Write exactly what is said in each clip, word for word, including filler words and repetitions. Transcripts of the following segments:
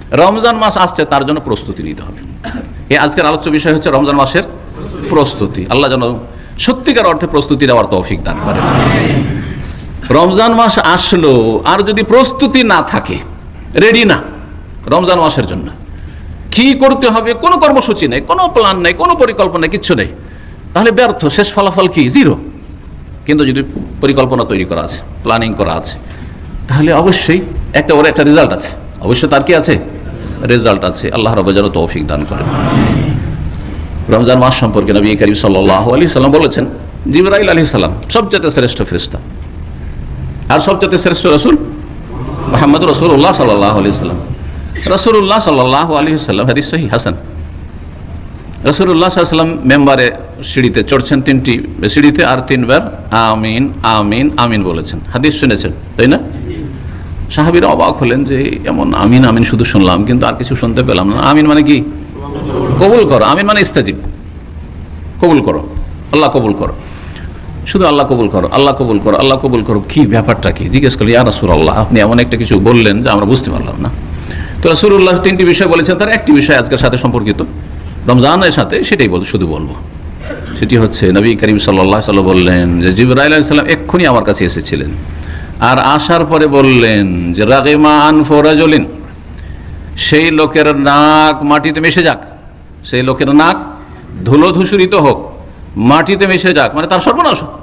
রমজান মাস আসছে, তার জন্য প্রস্তুতি নিতে হবে। এই আজকের আলোচ্য বিষয় হচ্ছে রমজান মাসের প্রস্তুতি। আল্লাহ যেন সত্যিকার অর্থে প্রস্তুতি দেওয়ার তৌফিক দান করেন। রমজান মাস আসলো আর যদি প্রস্তুতি না থাকে, রেডি না রমজান মাসের জন্য, কি করতে হবে কোনো কর্মসূচি নেই, কোনো প্ল্যান নেই, কোনো পরিকল্পনা, কিচ্ছু নেই, তাহলে ব্যর্থ, শেষ ফলাফল কি? জিরো। কিন্তু যদি পরিকল্পনা তৈরি করা আছে, প্ল্যানিং করা আছে, তাহলে অবশ্যই একটা ওর একটা রেজাল্ট আছে, অবশ্যই তার কি আছে? রেজাল্ট আছে। আল্লাহ রাব্বুল যেন তৌফিক দান করেন। রমজান মাস সম্পর্কে নবী করিম সাল্লাল্লাহু আলাইহি সাল্লাম বলেছেন, জিবরাইল আলাইহিস সালাম সবচেয়ে শ্রেষ্ঠ ফেরেশতা, আর সবচেয়ে শ্রেষ্ঠ রাসূল মুহাম্মদ রাসূলুল্লাহ সাল্লাল্লাহু আলাইহি সাল্লাম। রাসূলুল্লাহ সাল্লাল্লাহু আলাইহি সাল্লাম, হাদিস সহিহ হাসান, রাসূলুল্লাহ সাল্লাল্লাহু আলাইহি সাল্লাম মেম্বারে সিঁড়িতে চড়ছেন, তিনটি সিঁড়িতে, আর তিনবার আমিন আমিন আমিন বলেছেন। হাদিস শুনেছেন তাই না? সাহাবীরা অবাক হলেন যে এমন আমিন আমিন শুধু শুনলাম, কিন্তু আর কিছু শুনতে পেলাম না। আমিন মানে কি? কবুল করো। আমিন মানে ইস্তাজিব, কবুল করো, আল্লাহ কবুল করো, শুধু আল্লাহ কবুল করো, আল্লাহ কবুল করো, আল্লাহ কবুল করো। কি ব্যাপারটা কি? জিজ্ঞেস করলি, ইয়া রাসূলুল্লাহ, আপনি এমন একটা কিছু বললেন যে আমরা বুঝতে পারলাম না। তো রাসূলুল্লাহ তিনটি বিষয় বলেছেন, তার একটি বিষয় আজকের সাথে সম্পর্কিত, রমজানের সাথে, সেটাই বল শুধু বলবো। সেটি হচ্ছে নবী করিম সাল্লাল্লাহু আলাইহি ওয়াসাল্লাম বললেন যে জিবরাইল আলাইহিস সালাম এক্ষুনি আমার কাছে এসেছিলেন, আর আসার পরে বললেন যে রাগিমা আনফু রাজুলিন, সেই লোকের নাক মাটিতে মিশে যাক, সেই লোকের নাক ধুলো ধূসরিত হোক, মাটিতে মিশে যাক, মানে তার সর্বনাশ হোক,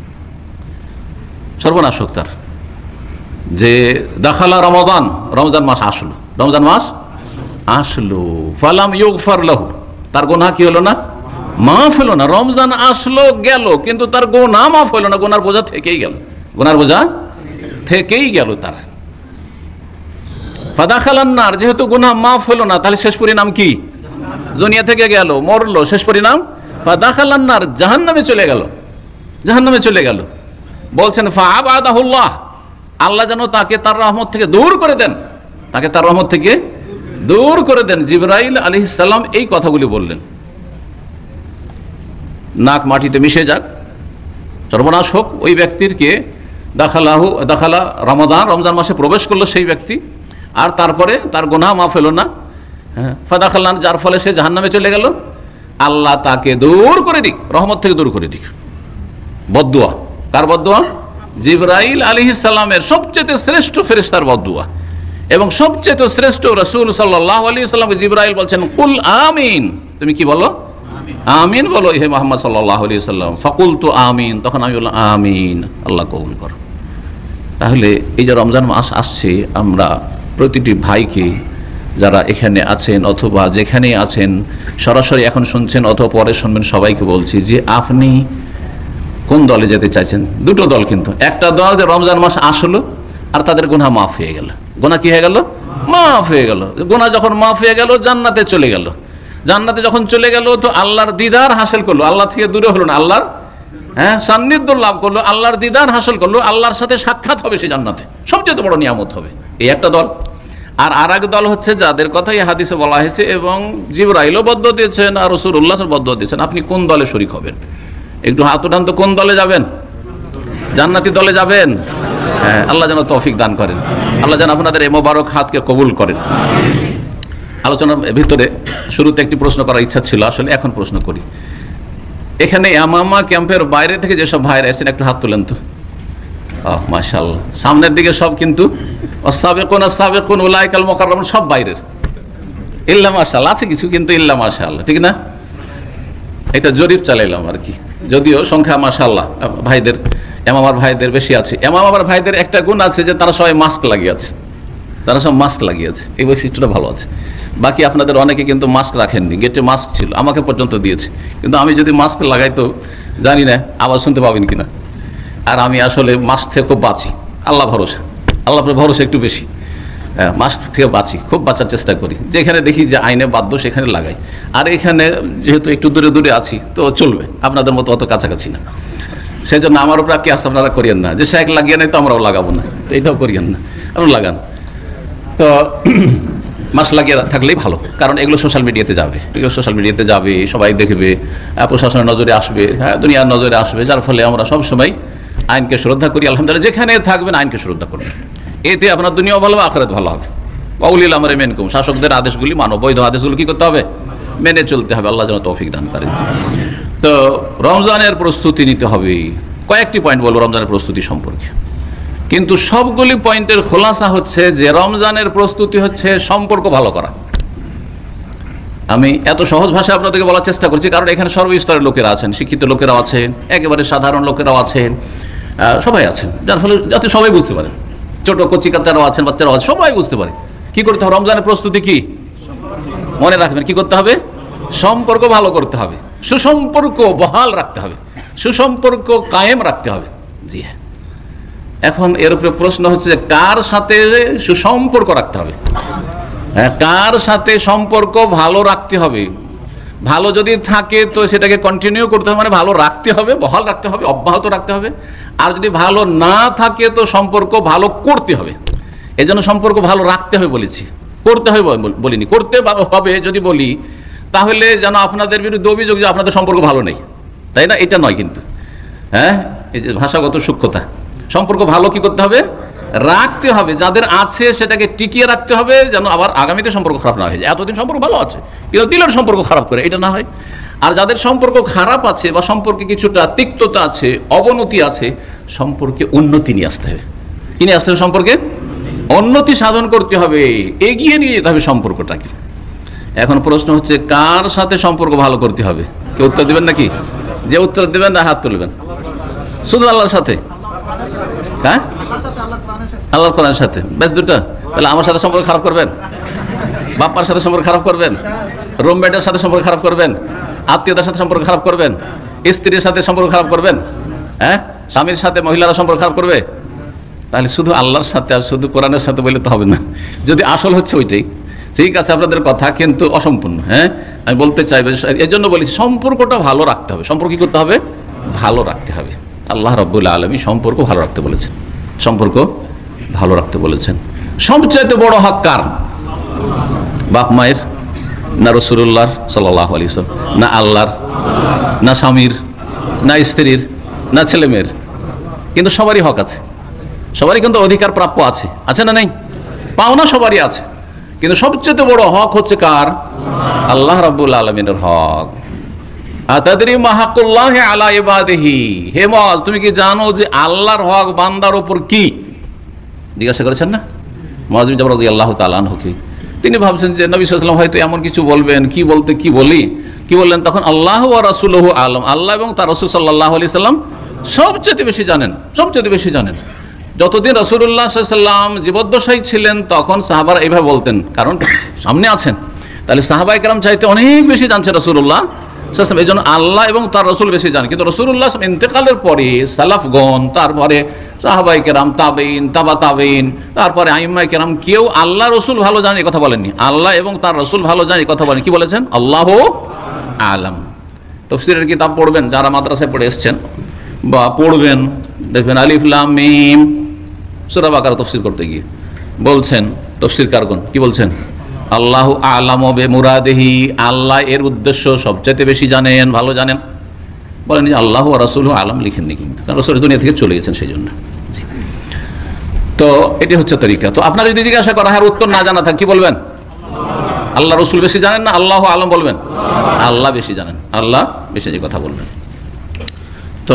সর্বনাশ হোক তার। যে দাখালা রমাদান, রমজান মাস আসলো, রমজান মাস আসলো, ফালাম ইউগফার লাহু, তার গুনাহ কি হলো না? মাফ হলো না। রমজান আসলো গেল, কিন্তু তার গুনাহ মাফ হলো না, গুনার বোঝা থেকেই গেল, গুনার বোঝা থেকেই গেল তার। ফাদাখালান নার, যেহেতু গুনাহ মাফ হলো না, তাহলে শেষ পরিণাম কি? দুনিয়া থেকে গেল, মরলো, শেষ পরিণাম ফাদাখালান নার, জাহান্নামে চলে গেল, জাহান্নামে চলে গেল। বলছেন ফাআবাদাহুল্লাহ, আল্লাহ যেন তাকে তার রহমত থেকে দূর করে দেন, তাকে তার রহমত থেকে দূর করে দেন। জিবরাইল আলাইহিস সালাম এই কথাগুলি বললেন, নাক মাটিতে মিশে যাক, সর্বনাশ হোক ওই ব্যক্তির, কে? দাখালাহু দাখালা রমাদান, রমজান মাসে প্রবেশ করলো সেই ব্যক্তি, আর তারপরে তার গুনাহ মাফ হলো না, হ্যাঁ, ফাদাখালান, যার ফলে সে জাহান্নামে চলে গেল। আল্লাহ তাকে দূর করে দিক, রহমত থেকে দূর করে দিক। বদদুয়া, কার বদদুয়া? জিবরাইল আলাইহিস সালামের, সবচেয়ে শ্রেষ্ঠ ফেরেশতার বদদুয়া, এবং সবচেয়ে শ্রেষ্ঠ রাসূল সাল্লাল্লাহু আলাইহি ওয়াসাল্লাম জিবরাইল বলছেন, কুল আমিন, তুমি কি বলো? আমিন বলো হে মুহাম্মদ সাল্লাল্লাহু আলাইহি ওয়াসাল্লাম। ফাকুলতু আমিন, তখন আমি বললাম আমিন, আল্লাহ কবুল করো। তাহলে এই যে রমজান মাস আসছে, আমরা প্রতিটি ভাইকে, যারা এখানে আছেন অথবা যেখানে আছেন, সরাসরি এখন শুনছেন অথবা পরে শুনবেন, সবাইকে বলছি যে আপনি কোন দলে যেতে চাইছেন? দুটো দল, কিন্তু একটা দল যে রমজান মাস আসলো আর তাদের গুনাহ মাফ হয়ে গেল। গুনাহ কি হয়ে গেল? মাফ হয়ে গেল। গুনাহ যখন মাফ হয়ে গেল, জান্নাতে চলে গেল। জান্নাতে যখন চলে গেল, তো আল্লাহর দিদার হাসিল করলো, আল্লাহ থেকে দূরে হলো না, আল্লাহর হ্যাঁ সান্নিধ্য লাভ করলো, আল্লাহর দিদার হাসিল করলো, আল্লাহর সাথে সাক্ষাৎ হবে সে জান্নাতে, সবচেয়ে বড় নিয়ামত হবে। এই একটা দল। আর আর এক দল হচ্ছে যাদের কথা এই হাদিসে বলা হয়েছে, এবং জিবরাইলও বদদুয়া দিয়েছেন আর রাসূলুল্লাহ বদদুয়া দিয়েছেন, আপনি কোন দলে শরীক হবেন? একটু হাত উঠান তো, কোন দলে যাবেন? জান্নাতি দলে যাবেন? হ্যাঁ, আল্লাহ যেন তৌফিক দান করেন, আল্লাহ যেন আপনাদের এই মোবারক হাতকে কবুল করেন। আলোচনার ভিতরে শুরুতে একটি প্রশ্ন করার ইচ্ছা ছিল, আসলে এখন প্রশ্ন করি। এখানে ইয়ামামা ক্যাম্পের বাইরে থেকে যেসব ভাইরা এসেছেন, একটু হাত তুলেন তো। ও মাশাআল্লাহ, সামনের দিকে সব কিন্তু আস-সাবিকুন আস-সাবিকুন উলাইকাল মুকাররামুন, সব বাইরের। ইল্লা মাশাআল্লাহ, আছে কিছু, কিন্তু ইল্লা মাশাআল্লাহ, ঠিক না? এটা জরিপ চালাইলাম আর কি, যদিও সংখ্যা মাশাআল্লাহ ভাইদের, এমামার ভাইদের বেশি আছে। এমামার ভাইদের একটা গুণ আছে যে তারা সবাই মাস্ক লাগিয়ে আছে, তারা সব মাস্ক লাগিয়েছে, এই বৈশিষ্ট্যটা ভালো আছে। বাকি আপনাদের অনেকে কিন্তু মাস্ক রাখেননি, গেটে মাস্ক ছিল, আমাকে পর্যন্ত দিয়েছে, কিন্তু আমি যদি মাস্ক লাগাই তো জানি না আবার শুনতে পাবেন কিনা। আর আমি আসলে মাস্ক থেকে খুব বাঁচি, আল্লাহ ভরসা, আল্লাহ ভরসা একটু বেশি, হ্যাঁ, মাস্ক থেকে বাঁচি, খুব বাঁচার চেষ্টা করি। যেখানে দেখি যে আইনে বাধ্য সেখানে লাগাই, আর এখানে যেহেতু একটু দূরে দূরে আছি তো চলবে, আপনাদের মতো অত কাছাকাছি না। সেই জন্য আমার উপর কেস আপনারা করিয়েন না যে শেখ লাগিয়ে নেই তো আমরাও লাগাবো না, তো এইটাও করিয়েন না, আপনারা লাগান। তো মাস্ক লাগিয়ে থাকলেই ভালো, কারণ এগুলো সোশ্যাল মিডিয়াতে যাবে, এগুলো সোশ্যাল মিডিয়াতে যাবে, সবাই দেখবে, প্রশাসনের নজরে আসবে, হ্যাঁ, দুনিয়ার নজরে আসবে, যার ফলে আমরা সবসময় আইনকে শ্রদ্ধা করি। আলহামদুলিল্লাহ, যেখানে থাকবেন আইনকে শ্রদ্ধা করবেন, এতে আপনার দুনিয়াও ভালো হবে, আখিরাত ভালো হবে। ওয়াউলিল আমরি মিনকুম, শাসকদের আদেশগুলি মানো, বৈধ আদেশগুলো কি করতে হবে? মেনে চলতে হবে। আল্লাহ যেন তৌফিক দান করেন। তো রমজানের প্রস্তুতি নিতে হবে। কয়েকটি পয়েন্ট বলবো রমজানের প্রস্তুতি সম্পর্কে, কিন্তু সবগুলি পয়েন্টের খোলাসা হচ্ছে যে রমজানের প্রস্তুতি হচ্ছে সম্পর্ক ভালো করা। আমি এত সহজ ভাষায় আপনাদেরকে বলার চেষ্টা করছি কারণ এখানে সর্বস্তরের লোকেরা আছেন, শিক্ষিত লোকেরাও আছেন, একেবারে সাধারণ লোকেরাও আছেন, সবাই আছেন, যার ফলে যাতে সবাই বুঝতে পারে, ছোট কচি কাচ্চারাও আছেন, বাচ্চারাও আছেন, সবাই বুঝতে পারে কি করতে হবে। রমজানের প্রস্তুতি কি মনে রাখবেন, কি করতে হবে? সম্পর্ক ভালো করতে হবে, সুসম্পর্ক বহাল রাখতে হবে, সুসম্পর্ক কায়েম রাখতে হবে। জি হ্যাঁ, এখন এর উপরে প্রশ্ন হচ্ছে যে কার সাথে সুসম্পর্ক রাখতে হবে, হ্যাঁ, কার সাথে সম্পর্ক ভালো রাখতে হবে। ভালো যদি থাকে তো সেটাকে কন্টিনিউ করতে হবে, মানে ভালো রাখতে হবে, বহাল রাখতে হবে, অব্যাহত রাখতে হবে। আর যদি ভালো না থাকে তো সম্পর্ক ভালো করতে হবে। এই জন্য সম্পর্ক ভালো রাখতে হবে বলেছি, করতে হবে বলিনি। করতে হবে যদি বলি তাহলে যেন আপনাদের বিরুদ্ধে অভিযোগ যে আপনাদের সম্পর্ক ভালো নেই, তাই না? এটা নয় কিন্তু, হ্যাঁ, এই যে ভাষাগত সূক্ষ্মতা। সম্পর্ক ভালো কি করতে হবে? রাখতে হবে। যাদের আছে সেটাকে টিকিয়ে রাখতে হবে, যেন আবার আগামীতে সম্পর্ক খারাপ না হয়ে যায়। এতদিন সম্পর্ক ভালো আছে কিন্তু দিলের সম্পর্ক খারাপ করে এটা না হয়। আর যাদের সম্পর্ক খারাপ আছে বা সম্পর্কে কিছুটা তিক্ততা আছে, অবনতি আছে, সম্পর্কে উন্নতি নিয়ে আসতে হবে। কি নিয়ে আসতে হবে? সম্পর্কে উন্নতি সাধন করতে হবে, এগিয়ে নিয়ে যেতে হবে সম্পর্কটাকে। এখন প্রশ্ন হচ্ছে কার সাথে সম্পর্ক ভালো করতে হবে? কেউ উত্তর দেবেন নাকি? যে উত্তর দেবেন না হাত তুলবেন। শুধু আল্লাহর সাথে, হ্যাঁ, আল্লাহর কোরআনের সাথে, বেশ দুটো। তাহলে আমার সাথে সম্পর্ক খারাপ করবেন, বাপ্পার সাথে সম্পর্ক খারাপ করবেন, রুমমেটের সাথে সম্পর্ক খারাপ করবেন, আত্মীয়তার সাথে সম্পর্ক খারাপ করবেন, স্ত্রীর সাথে সম্পর্ক খারাপ করবেন, হ্যাঁ, স্বামীর সাথে মহিলারা সম্পর্ক খারাপ করবে। তাহলে শুধু আল্লাহর সাথে আর শুধু কোরআনের সাথে বললে তো হবে না। যদি আসল হচ্ছে ওইটাই, ঠিক আছে আপনাদের কথা, কিন্তু অসম্পূর্ণ। হ্যাঁ, আমি বলতে চাই এই জন্য বলেছি সম্পর্কটা ভালো রাখতে হবে। সম্পর্ক কি করতে হবে? ভালো রাখতে হবে। আল্লাহ রাব্বুল আলামিন সম্পর্ক ভালো রাখতে বলেছেন, সম্পর্ক ভালো রাখতে বলেছেন। সবচেয়ে বড় হক কার? বাপ মায়ের, না রাসূলুল্লাহর সাল্লাল্লাহু আলাইহি ওয়াসাল্লাম, না আল্লাহর, না স্বামীর, না স্ত্রীর, না ছেলে মেয়ের? কিন্তু সবারই হক আছে, সবারই কিন্তু অধিকার প্রাপ্য আছে, আছে না নেই? পাওনা সবারই আছে, কিন্তু সবচেয়ে বড় হক হচ্ছে কার? আল্লাহ রাব্বুল আলামিনের হক। আতাদরি মা হাক্কুল্লাহি আলা ইবাদিহি, হে মুআজ তুমি কি জানো যে আল্লাহর হক বান্দার উপর কি? জিজ্ঞাসা করেছেন না মুআজ বিন জাবাল রাদিয়াল্লাহু তাআলা আনহু কি? তিনি ভাবছেন যে নবী সাল্লাল্লাহু আলাইহি ওয়াসাল্লাম হয়তো এমন কিছু বলবেন, কি বলতে কি বলি, কি বললেন? তখন আল্লাহু ওয়া রাসূলুহু আলাম, আল্লাহ এবং তার রাসূল সাল্লাল্লাহু আলাইহি সাল্লাম সবচেয়ে বেশি জানেন, সবচেয়ে বেশি জানেন। যতদিন রাসূলুল্লাহ সাল্লাল্লাহু আলাইহি ওয়াসাল্লাম জীবদ্দশায় ছিলেন তখন সাহাবারা এইভাবে বলতেন, কারণ সামনে আছেন। তাহলে সাহাবায়ে কেরাম চাইতে অনেক বেশি জানছে রাসূলুল্লাহ সাল্লাল্লাহু আলাইহি ওয়াসাল্লাম, এই জন্য আল্লাহ এবং তার রাসূল বেশি জানেন। কিন্তু রাসূলুল্লাহ সাল্লাল্লাহু আলাইহি ওয়াসাল্লাম ইন্তেকালের পরে সালাফগণ, তারপরে সাহাবায়ে কেরাম, তাবেঈন, তাবা তাবেঈন, তারপরে আইম্মায়ে কেরাম কেউ আল্লাহ রাসূল ভালো জানেন এই কথা বলেননি, আল্লাহ এবং তার রাসূল ভালো জানেন এই কথা বলেন। কি বলেছেন? আল্লাহু আ'লাম। তাফসীরের কিতাব পড়বেন যারা মাদ্রাসায় পড়ে এসেছেন বা পড়বেন, দেখবেন আলিফ লাম মিম সূরা বাকারা তাফসীর করতে গিয়ে বলছেন তাফসীরকারগণ কি বলছেন? আল্লাহু আ'লামু বিমুরাদিহি, আল্লাহ এর উদ্দেশ্য সবচেয়ে বেশি জানেন, ভালো জানেন। বলেন যে আল্লাহু ওয়া রাসূলুহু আ'লাম লিখেননি, কিন্তু কারণ রাসূল দুনিয়া থেকে চলে গেছেন সেই জন্য। জি, তো এটি হচ্ছে তরিকা। তো আপনারা যদি জিজ্ঞাসা করা হয় উত্তর না জানা থাকে কি বলবেন? আল্লাহ রাসূল বেশি জানেন না আল্লাহু আ'লাম বলবেন? আল্লাহ বেশি জানেন, আল্লাহ বেশি যে কথা বলবেন। তো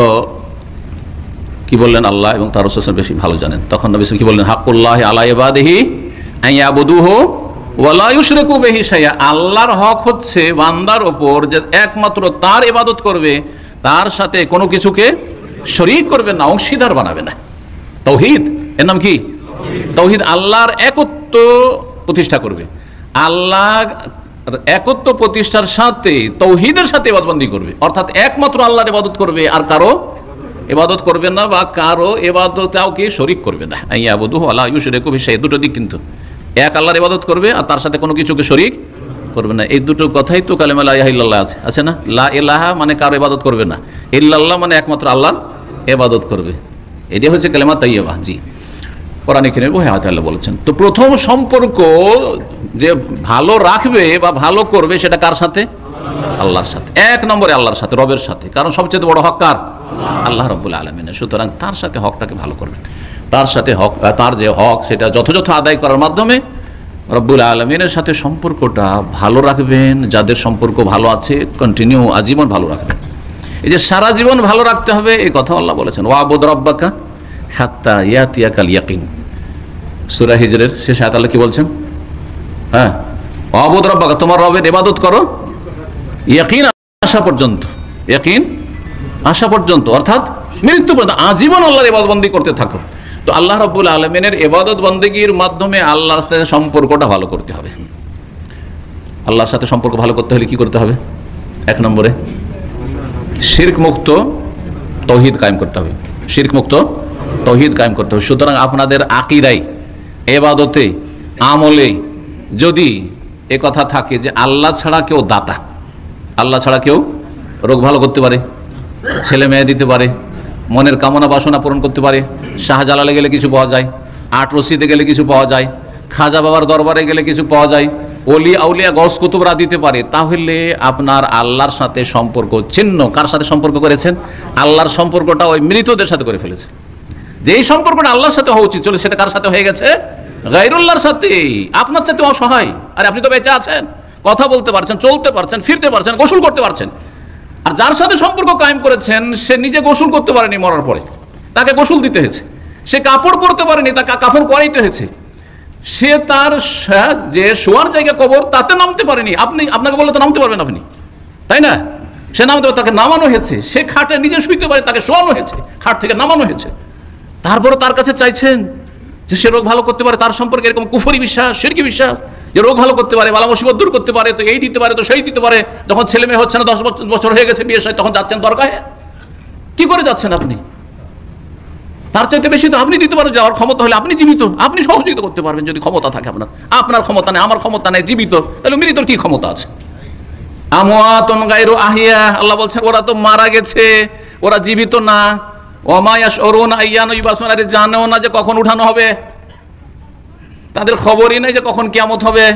কি বললেন? আল্লাহ এবং তার রাসূল বেশি ভালো জানেন। তখন নবী কি বললেন? হাক্কুল্লাহি আলা ইবাদিহি আন ইয়াবুদুহু ওয়া লা ইউশরিকু বিহি শাইআ, আল্লাহর হক হচ্ছে বান্দার উপর যে একমাত্র তার ইবাদত করবে, তার সাথে কোনো কিছুকে শরীক করবে না, অংশীদার বানাবে না। তাওহীদ, এর নাম কি? তাওহীদ। আল্লাহর একত্ব প্রতিষ্ঠা করবে, আল্লাহ একত্ব প্রতিষ্ঠার সাথে তাওহীদের সাথে ইবাদতবন্দি করবে, অর্থাৎ একমাত্র আল্লাহর ইবাদত করবে, আর কারো ইবাদত করবে না বা কারো ইবাদতে কাউকে শরীক করবে না। ইয়াবুদুহু ওয়া লা ইউশরিকু বিহি শাইআ, দুটো দিক কিন্তু, এক আল্লাহর ইবাদত করবে আর তার সাথে কোনো কিছুকে শরীক করবে না। এই দুটো কথাই তো কালেমা লা ইলাহা ইল্লাল্লাহ আছে, আছে না? লা ইলাহা মানে কারো ইবাদত করবে না, ইল্লাল্লাহ মানে একমাত্র আল্লাহর ইবাদত করবে, এটাই হচ্ছে কালেমা তাইয়্যিবা। জি, কোরআনে কারীমের বই আয়াতে আল্লাহ বলেছেন। তো প্রথম সম্পর্ক যে ভালো রাখবে বা ভালো করবে সেটা কার সাথে? আল্লাহর সাথে। এক নম্বরে আল্লাহর সাথে, রবের সাথে, কারণ সবচেয়ে বড় হক কার? আল্লাহ রাব্বুল আলামিনের। সুতরাং তার সাথে হকটাকে ভালো করবেন, তার সাথে হক, তার যে হক সেটা যথাযথ আদায় করার মাধ্যমে রব্বুল আলামিনের সাথে সম্পর্কটা ভালো রাখবেন। যাদের সম্পর্ক ভালো আছে কন্টিনিউ আজীবন ভালো রাখবেন। এই যে সারা জীবন ভালো রাখতে হবে এই কথা আল্লাহ বলেছেন, ওয়াবুদ রব্বাকা হাত্তা ইয়াতিয়াকাল ইয়াকিন। সূরা হিজরের শেষ আয়াতে আল্লাহ কি বলছেন? হ্যাঁ, ওয়াবুদ রব্বাকা, তোমার রবের ইবাদত করো ইয়াকিন আসা পর্যন্ত, ইয়াকিন আসা পর্যন্ত, অর্থাৎ মৃত্যু পর্যন্ত আজীবন আল্লাহর ইবাদত বন্দেগী করতে থাকো। তো আল্লাহ রাব্বুল আলামিনের ইবাদত বন্দেগীর মাধ্যমে আল্লাহর সাথে সম্পর্কটা ভালো করতে হবে। আল্লাহর সাথে সম্পর্ক ভালো করতে হলে কি করতে হবে? এক নম্বরে শিরক মুক্ত তাওহীদ কায়েম করতে হবে। শিরক মুক্ত তাওহীদ কায়েম করতে হবে। সুতরাং আপনাদের আকীদায়, ইবাদতে, আমলে যদি এ কথা থাকে যে আল্লাহ ছাড়া কেউ দাতা, আল্লাহ ছাড়া কেউ রোগ ভালো করতে পারে, ছেলে মেয়ে দিতে পারে, মনের কামনা বাসনা পূরণ করতে পারে, শাহজালালে গেলে কিছু পাওয়া যায়, আট রশিদে গেলে কিছু পাওয়া যায়, খাজা বাবার দরবারে গেলে কিছু পাওয়া যায়, ওলি আউলিয়া গস কুতুবরা দিতে পারে, তাহলে আপনার আল্লাহর সাথে সম্পর্ক ছিন্ন। কার সাথে সম্পর্ক করেছেন? আল্লাহর সম্পর্কটা ওই মৃতদের সাথে করে ফেলেছে। যেই সম্পর্কটা আল্লাহর সাথে হওয়া উচিত চলে সেটা কার সাথে হয়ে গেছে? গায়রুল্লাহর সাথে। আপনার সাথে অসহায়, আরে আপনি তো বেঁচে আছেন, কথা বলতে পারছেন, চলতে পারছেন, ফিরতে পারছেন, গোসল করতে পারছেন। আর যার সাথে সম্পর্ক কায়েম করেছেন সে নিজে গোসল করতে পারেনি, মরার পরে তাকে গোসল দিতে হয়েছে। সে কাপড় পরতে পারেনি, তাকে কাপড় পরাইতে হয়েছে। সে তার যে শোয়ার জায়গা কবর তাতে নামতে পারেনি, আপনি আপনাকে বললে তো নামতে পারবেন আপনি, তাই না? সে নামতে তাকে নামানো হয়েছে। সে খাটে নিজে শুইতে পারে, তাকে শোয়ানো হয়েছে, খাট থেকে নামানো হয়েছে। তারপরে তার কাছে চাইছেন যে সে রোগ ভালো করতে পারে। তার সম্পর্কে এরকম কুফরি বিশ্বাস, শিরকি বিশ্বাস যে রোগ ভালো করতে পারে, বালা মুসিবত দূর করতে পারে, তো এই দিতে পারে, তো সেই দিতে পারে। যখন ছেলে মেয়ে হচ্ছে না, দশ বছর হয়ে গেছে বিয়ে তখন যাচ্ছেন দরগাহে। কি করে যাচ্ছেন আপনি? তার চাইতে বেশি তো আপনি দিতে পারেন। যাওয়ার ক্ষমতা হলে আপনি জীবিত, আপনি সহযোগিতা করতে পারবেন যদি ক্ষমতা থাকে আপনার। আপনার ক্ষমতা নেই, আমার ক্ষমতা নেই, জীবিত, তাহলে মৃতর কি ক্ষমতা আছে? আমওয়াতুন গায়রু আহিয়া, আল্লাহ বলছেন ওরা তো মারা গেছে, ওরা জীবিত না। ওমা ইয়াশউরুনা আইয়ানা ইউবাসুন, আরে জানেও না যে কখন উঠানো হবে, তাদের খবরই নেই যে কখন কিয়ামত হবে।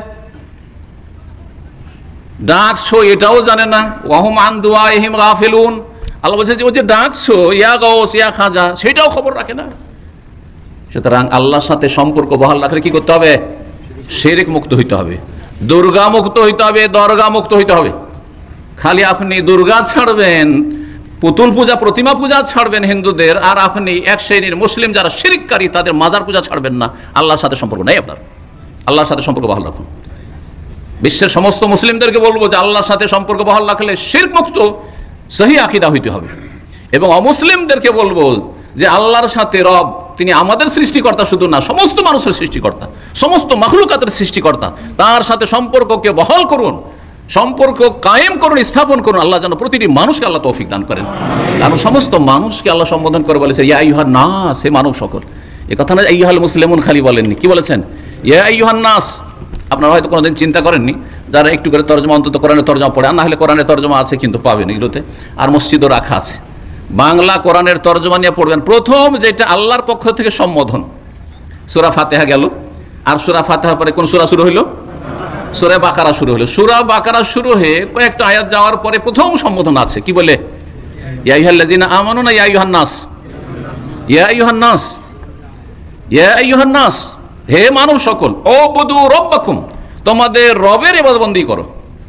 ডাকছো এটাও জানে না। ওয়াহুম আন দুআইহিম গাফিলুন, আল্লাহ বলছে যে ও যে ডাকছো ইয়া গাউস ইয়া খাজা, সেটাও খবর রাখে না। সুতরাং আল্লাহর সাথে সম্পর্ক বহাল রাখলে কি করতে হবে? শিরক মুক্ত হইতে হবে, দুর্গা মুক্ত হইতে হবে, দরগা মুক্ত হইতে হবে। খালি আপনি দুর্গা ছাড়বেন, পুতুল পূজা, প্রতিমা পূজা ছাড়বেন হিন্দুদের, আর আপনি এক শ্রেণীর মুসলিম যারা শিরককারী তাদের মাজার পূজা ছাড়বেন না, আল্লাহর সাথে সম্পর্ক নেই আপনার। আল্লাহর সাথে সম্পর্ক বহাল রাখুন। বিশ্বের সমস্ত মুসলিমদেরকে বলবো যে আল্লাহর সাথে সম্পর্ক বহাল রাখলে শিরক মুক্ত সহি আকীদা হইতে হবে। এবং অমুসলিমদেরকে বলবো যে আল্লাহর সাথে রব, তিনি আমাদের সৃষ্টিকর্তা শুধু না, সমস্ত মানুষের সৃষ্টিকর্তা, সমস্ত মাখলুকাতের সৃষ্টিকর্তা। তার সাথে সম্পর্ককে বহাল করুন, সম্পর্ক কায়েম করুন, স্থাপন করুন। আল্লাহ যেন প্রতিটি মানুষকে আল্লাহ তৌফিক দান করেন। কারণ সমস্ত মানুষকে আল্লাহ সম্বোধন করে বলেছে ইয়া আইয়ুহান নাস, হে মানব সকল। এ কথা না আইয়ুহাল মুসলিমুন খালি বলেননি, কি বলেছেন? ইয়া আইয়ুহান নাস। আপনারা হয়তো কোনোদিন চিন্তা করেননি, যারা একটু করে তর্জমা, অন্তত কোরআনের তর্জমা পড়ে, আর না হলে কোরআনের তর্জমা আছে কিন্তু পাবেন এগুলোতে, আর মসজিদও রাখা আছে। বাংলা কোরআনের তর্জমা নিয়ে পড়বেন। প্রথম যেটা আল্লাহর পক্ষ থেকে সম্বোধন, সূরা ফাতিহা গেল, আর সূরা ফাতিহার পরে কোন সূরা শুরু হইল? সূরা বাকারা শুরু হলো। সূরা বাকারা শুরু হয়ে কয়েকটা আয়াত যাওয়ার পরে প্রথম সম্বোধন আছে, কি বলে? ইয়া আইয়ুহাল্লাযীনা আমানু, না ইয়া আইয়ুহান নাস? ইয়া আইয়ুহান নাস, ইয়া আইয়ুহান নাস, হে মানব সকল, উবুদু রাব্বাকুম, তোমাদের রবের ইবাদতবন্দি করো,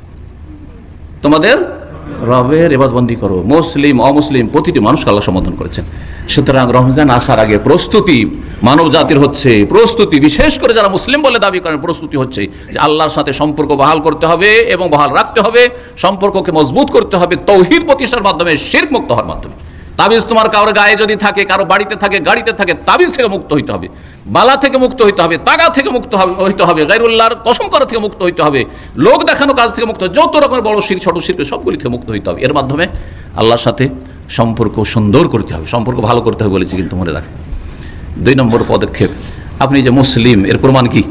তোমাদের রবের ইবাদতবন্দি করো। মুসলিম অমুসলিম প্রতিটি মানুষকে আল্লাহ সম্বোধন করেছেন। সুতরাং রমজান আসার আগে প্রস্তুতি মানব জাতির হচ্ছে, প্রস্তুতি বিশেষ করে যারা মুসলিম বলে দাবি করেন, প্রস্তুতি হচ্ছে যে আল্লাহর সাথে সম্পর্ক বহাল করতে হবে এবং বহাল রাখতে হবে, সম্পর্ককে মজবুত করতে হবে তাওহীদ প্রতিষ্ঠার মাধ্যমে, শিরক মুক্ত হওয়ার মাধ্যমে। তাবিজ তোমার কারোর গায়ে যদি থাকে, কারো বাড়িতে থাকে, গাড়িতে থাকে, তাবিজ থেকে মুক্ত হইতে হবে, বালা থেকে মুক্ত হইতে হবে, তাগা থেকে মুক্ত হইতে হবে, গায়রুল্লাহর কসম করা থেকে মুক্ত হইতে হবে, লোক দেখানো কাজ থেকে মুক্ত, যত রকমের বড় শিরক ছোট শিরক সবগুলি থেকে মুক্ত হইতে হবে। এর মাধ্যমে আল্লাহর সাথে সম্পর্ক সুন্দর করতে হবে, সম্পর্ক ভালো করতে হবে বলেছি, কিন্তু মনে রাখেন দুই নম্বর পদক্ষেপ, আপনি যে মুসলিম এর প্রমাণ কি?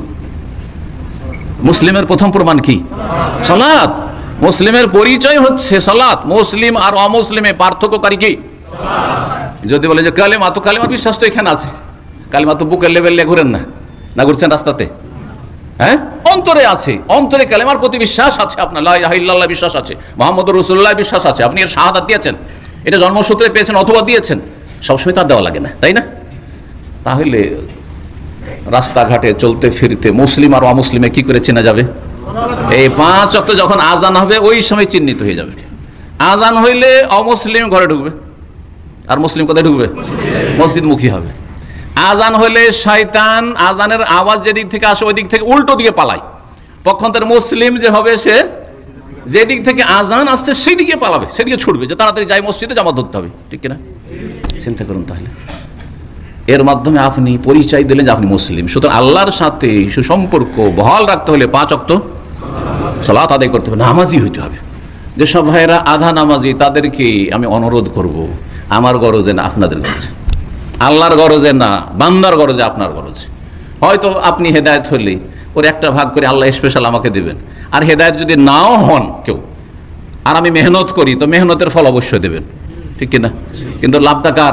মুসলিমের প্রথম প্রমাণ কি? সালাত। মুসলিমের পরিচয় হচ্ছে সালাত। মুসলিম আর অমুসলিমে পার্থক্যকারী কি? যদি বলে যে কালেমা, তো কালেমার বিশ্বাস তো এখানে আছে, কালেমা তো বুকের লেভেলে ঘুরেন না, না ঘুরছেন রাস্তাতে? হ্যাঁ, অন্তরে আছে, অন্তরে কালেমার প্রতি বিশ্বাস আছে আপনার, লা ইলাহা ইল্লাল্লাহ বিশ্বাস আছে, মুহাম্মদুর রাসূলুল্লাহ বিশ্বাস আছে, আপনি এর শাহাদাত দিয়েছেন, এটা জন্মসূত্রে পেয়েছেন অথবা দিয়েছেন, সবসময় তার দেওয়া লাগে না, তাই না? তাহলে রাস্তাঘাটে চলতে ফিরতে মুসলিম আর অমুসলিমে কি করে চেনা যাবে? এই পাঁচ ওয়াক্ত যখন আজান হবে ওই সময় চিহ্নিত হয়ে যাবে। আজান হইলে অমুসলিম ঘরে ঢুকবে, আর মুসলিম কোথায় ঢুকবে? মসজিদমুখী হবে। আজান হইলে শয়তান আজানের আওয়াজ যেদিক থেকে আসে ওই দিক থেকে উল্টো দিকে পালায়, পক্ষান্তরে মুসলিম যে হবে সে যেদিক থেকে আজান আসছে সেই দিকে পালাবে, সেদিকে ছুটবে যে তাড়াতাড়ি যাই মসজিদে জামাত ধরতে হবে। ঠিক কিনা? চিন্তা করুন তাহলে। এর মাধ্যমে আপনি পরিচয় দিলেন যে আপনি মুসলিম। সুতরাং আল্লাহর সাথে সুসম্পর্ক বহাল রাখতে হলে পাঁচ ওয়াক্ত সালাত আদায় করতে হবে, নামাজি হইতে হবে। যেসব ভাইয়েরা আধা নামাজি তাদেরকে আমি অনুরোধ করব, আমার গরজে না আপনাদের গরজে, আল্লাহর গরজে না বান্দার গরজে, আপনার গরজে। হয়তো আপনি হেদায়েত হলে ওর একটা ভাগ করে আল্লাহ স্পেশাল আমাকে দেবেন, আর হেদায়েত যদি নাও হন কেউ আর আমি মেহনত করি তো মেহনতের ফল অবশ্যই দেবেন। ঠিক কিনা? কিন্তু লাভটা কার?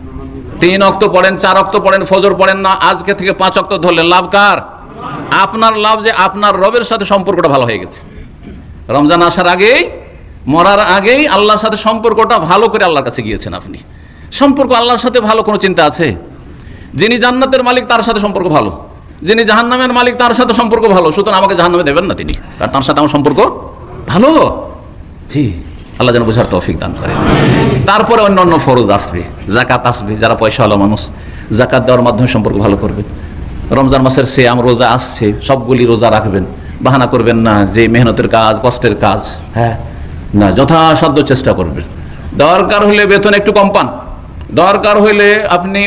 তিন ওয়াক্ত পড়েন, চার ওয়াক্ত পড়েন, ফজর পড়েন না, আজকে থেকে পাঁচ ওয়াক্ত ধরলেন, লাভ কার? আপনার লাভ যে আপনার রবের সাথে সম্পর্কটা ভালো হয়ে গেছে। রমজান আসার আগেই, মরার আগেই আল্লাহর সাথে সম্পর্কটা ভালো করে আল্লাহর কাছে গিয়েছেন আপনি। সম্পর্ক আল্লাহর সাথে ভালো কোনো চিন্তা আছে? যিনি জান্নাতের মালিক তার সাথে সম্পর্ক ভালো, যিনি জাহান্নামের মালিক তার সাথে সম্পর্ক ভালো। সুতরাং আমাকে জাহান্নামে দেবেন না তিনি, আর তার সাথে আমার সম্পর্ক ভালো। জি, আল্লাহ যেন বোঝার তৌফিক দান করেন। তারপরে অন্য অন্য ফরজ আসবে, জাকাত আসবে। যারা পয়সাওয়ালা মানুষ জাকাত দেওয়ার মাধ্যমে সম্পর্ক ভালো করবে। রমজান মাসের সিয়াম রোজা আসছে, সবগুলি রোজা রাখবেন। বাহানা করবেন না যে মেহনতের কাজ, কষ্টের কাজ, হ্যাঁ না, যথাসাধ্য চেষ্টা করবেন। দরকার হলে বেতন একটু কম পান, দরকার হইলে আপনি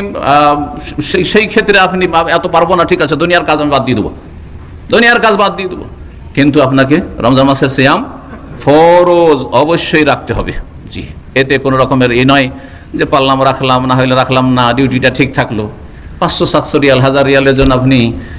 সেই ক্ষেত্রে আপনি এত পারবো না, ঠিক আছে দুনিয়ার কাজ আমি বাদ দিয়ে দেবো, দুনিয়ার কাজ বাদ দিয়ে দেবো, কিন্তু আপনাকে রমজান মাসের সিয়াম ফরজ অবশ্যই রাখতে হবে। জি, এতে কোনো রকমের এই নয় যে পারলাম রাখলাম, না হইলে রাখলাম না, ডিউটিটা ঠিক থাকলো। পাঁচশো সাতশো রিয়াল, হাজার রিয়ালের জন্য আপনি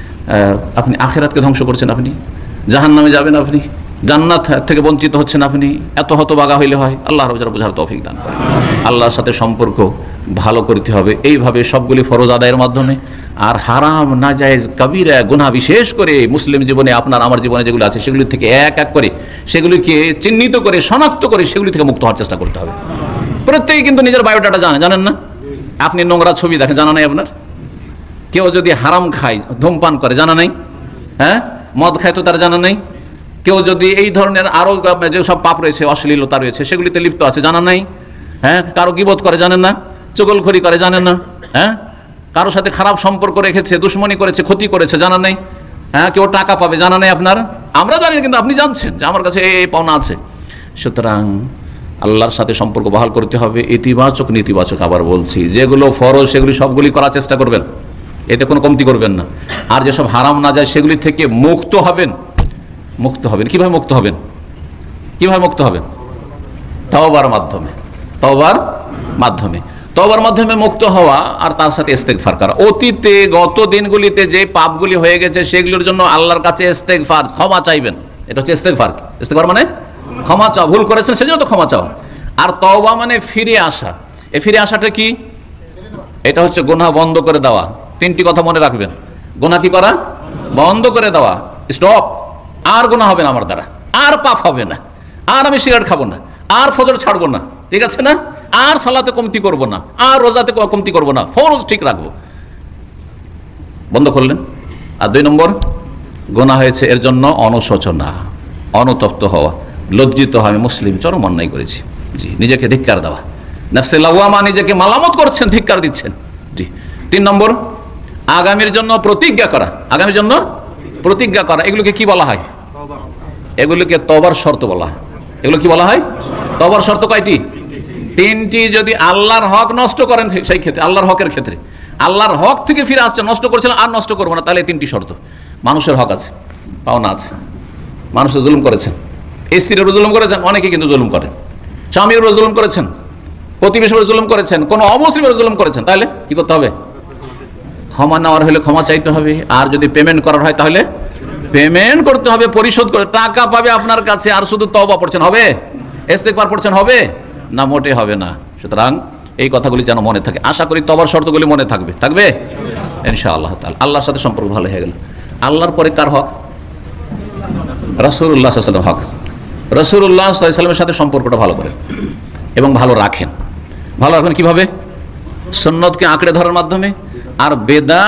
আপনি আখেরাতকে ধ্বংস করছেন, আপনি জাহান্নামে যাবেন, আপনি জান্নাত থেকে বঞ্চিত হচ্ছেন, আপনি এত হতবাগা হইলে হয়? আল্লাহ রব বোঝার তৌফিক দান করেন। আল্লাহর সাথে সম্পর্ক ভালো করতে হবে এইভাবে সবগুলি ফরজ আদায়ের মাধ্যমে। আর হারাম নাজায়েজ কাবিরা গুনাহ বিশেষ করে মুসলিম জীবনে আপনার আমার জীবনে যেগুলো আছে সেগুলি থেকে এক এক করে সেগুলিকে চিহ্নিত করে শনাক্ত করে সেগুলি থেকে মুক্ত হওয়ার চেষ্টা করতে হবে। প্রত্যেকে কিন্তু নিজের বায়োডাটা জানে, জানেন না? আপনি নোংরা ছবি দেখেন, জানা নাই আপনার? কেউ যদি হারাম খায়, ধূমপান করে, জানা নাই? হ্যাঁ, মদ খায় তো তার জানা নাই? কেউ যদি এই ধরনের আরো যে সব পাপ রয়েছে, অশ্লীলতা রয়েছে, সেগুলিতে লিপ্ত আছে, জানা নাই? হ্যাঁ, কারো গীবত করে, জানেন না? চুগলখড়ি করে, জানেন না? হ্যাঁ, কারো সাথে খারাপ সম্পর্ক রেখেছে, দুশ্মনী করেছে, ক্ষতি করেছে, জানা নাই? হ্যাঁ, কেউ টাকা পাবে, জানা নাই আপনার? আমরা জানি, কিন্তু আপনি জানছেন যে আমার কাছে এই পাওনা আছে। সুতরাং আল্লাহর সাথে সম্পর্ক বহাল করতে হবে। ইতিবাচক নেতিবাচক আবার বলছি, যেগুলো ফরজ সেগুলি সবগুলি করার চেষ্টা করবেন, এতে কোনো কমতি করবেন না। আর যেসব হারাম না যায় সেগুলি থেকে মুক্ত হবেন। মুক্ত হবেন কিভাবে? মুক্ত হবেন কিভাবে? মুক্ত হবেন তওবার মাধ্যমে। তওবার মাধ্যমে তওবার মাধ্যমে মুক্ত হওয়া, আর তার সাথে ইস্তেগফার করা। অতীতে গত দিনগুলিতে যে পাপগুলি হয়ে গেছে সেগুলোর জন্য আল্লাহর কাছে ইস্তেগফার, ক্ষমা চাইবেন। এটা হচ্ছে ইস্তেগফার। ইস্তেগফার মানে ক্ষমা চাওয়া, ভুল করেছেন সেজন্য তো ক্ষমা চাওয়া। আর তওবা মানে ফিরে আসা। এই ফিরে আসাটা কি? এটা হচ্ছে গুনাহ বন্ধ করে দেওয়া। তিনটি কথা মনে রাখবেন। গুনাহ কি করা? বন্ধ করে দেওয়া। স্টপ, আর গুনাহ হবে না আমার দ্বারা, আর পাপ হবে না, আর আমি সিগারেট খাবো না, আর ফজর ছাড়বো না, ঠিক আছে না? আর সালাতে কমতি করবো না, আর রোজাতে কমতি করবো না, ফরজ ঠিক রাখবো। বন্ধ করলেন। আর দুই নম্বর, গুনাহ হয়েছে এর জন্য অনুশোচনা, অনুতপ্ত হওয়া, লজ্জিত হওয়া, আমি মুসলিম, চরম অন্যায় করেছি। জি, নিজেকে ধিক্কার দেওয়া, নফসে লাওয়ামা, নিজেকে মালামত করছেন, ধিক্কার দিচ্ছেন। জি। তিন নম্বর, আগামীর জন্য প্রতিজ্ঞা করা। আগামীর জন্য প্রতিজ্ঞা করা, এগুলোকে কি বলা হয়? এগুলোকে তওবার শর্ত বলা হয়। এগুলো কি বলা হয়? তওবার শর্ত কয়টি? তিনটি। যদি আল্লাহর হক নষ্ট করেন সেই ক্ষেত্রে, আল্লাহর হকের ক্ষেত্রে, আল্লাহর হক থেকে ফিরে আসছে, নষ্ট করছিলেন আর নষ্ট করবো না, তাহলে তিনটি শর্ত। মানুষের হক আছে, পাওনা আছে, মানুষের জুলুম করেছেন, স্ত্রীর উপর জুলুম করেছেন, অনেকে কিন্তু জুলুম করেন, স্বামীর উপর জুলুম করেছেন, প্রতিবেশীর উপর জুলুম করেছেন, কোনো অমুসলিমের জুলুম করেছেন, তাহলে কি করতে হবে? ক্ষমা নেওয়ার হলে ক্ষমা চাইতে হবে। আর যদি পেমেন্ট করার হয় তাহলে পেমেন্ট করতে হবে, পরিশোধ করে। টাকা পাবে আপনার কাছে, আর শুধু তওবা পড়ছেন হবে? ইস্তেগফার পড়ছেন হবে না? মোটে হবে না। সুতরাং এই কথাগুলি যেন মনে থাকে। আশা করি তওবার শর্তগুলি মনে থাকবে, থাকবে ইনশাআল্লাহ তাআলা। আল্লাহর সাথে সম্পর্ক ভালো হয়ে গেল। আল্লাহর পরে কার হক? রাসূলুল্লাহ সাল্লাল্লাহু আলাইহি ওয়াসাল্লাম হক। রাসূলুল্লাহ সাল্লাল্লাহু আলাইহি ওয়াসাল্লামের সাথে সম্পর্কটা ভালো করেন এবং ভালো রাখেন। ভালো রাখেন কিভাবে? সুন্নতকে আঁকড়ে ধরার মাধ্যমে, আর বেদাত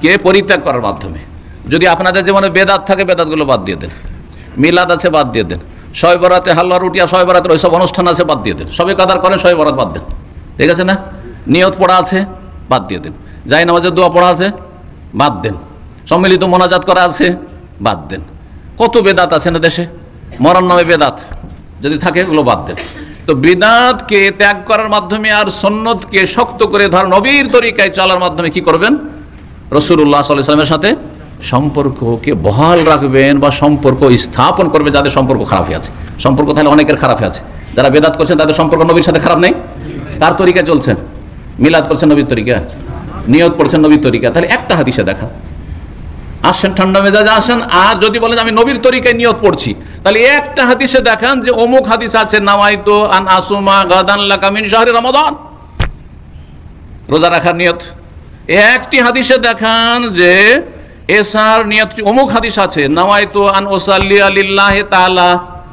বিদাতকে পরিত্যাগ করার মাধ্যমে। যদি আপনাদের জীবনে বেদাত থাকে, বেদাতগুলো বাদ দিয়ে দেন। মিলাদ আছে, বাদ দিয়ে দেন। শবে বরাতে হালুয়া রুটি আর শবে বরাতের ওইসব অনুষ্ঠান আছে, বাদ দিয়ে দেন। সবে কাদার করেন, শবে বরাত বাদ দেন, ঠিক আছে না? নিয়ত পড়া আছে, বাদ দিয়ে দেন। জাই নামাজের দোয়া পড়া আছে, বাদ দেন। সম্মিলিত মোনাজাত করা আছে, বাদ দেন। কত বেদাত আছে না দেশে, মরণ নামে বেদাত, যদি থাকে এগুলো বাদ দেন। তো বিদআতকে ত্যাগ করার মাধ্যমে আর সুন্নতকে শক্ত করে ধর নবীর তরিকায় চলার মাধ্যমে কি করবেন? রাসূলুল্লাহ সাল্লাল্লাহু আলাইহি ওয়াসাল্লামের সাথে সম্পর্ককে বহাল রাখবেন বা সম্পর্ক স্থাপন করবে যাদের সম্পর্ক খারাপ হয়ে আছে। সম্পর্ক তাহলে অনেকের খারাপ হয়ে আছে। যারা বেদাত করছেন তাদের সম্পর্ক নবীর সাথে খারাপ নেই, তার তরিকায় চলছেন। মিলাদ করছেন নবীর তরিকা, নিয়ত পড়ছেন নবীর তরিকা, তাহলে একটা হাদিসে দেখা। আসেন ঠান্ডা মেজাজে আসেন, আর যদি বলেন আমি নবীর তরিকায় নিয়ত পড়ছি, তাহলে একটা হাদিসে দেখান যে অমুক হাদিস আছে নামাইতু আন আসুমা গাদান লাকা মিন শাহরি রমাদান, রোজা রাখার নিয়ত। একটি হাদিসে দেখান যে এসার নিয়ত, অমুক হাদিস আছে নামাইতু আন উসাল্লি লিল্লাহি তাআলা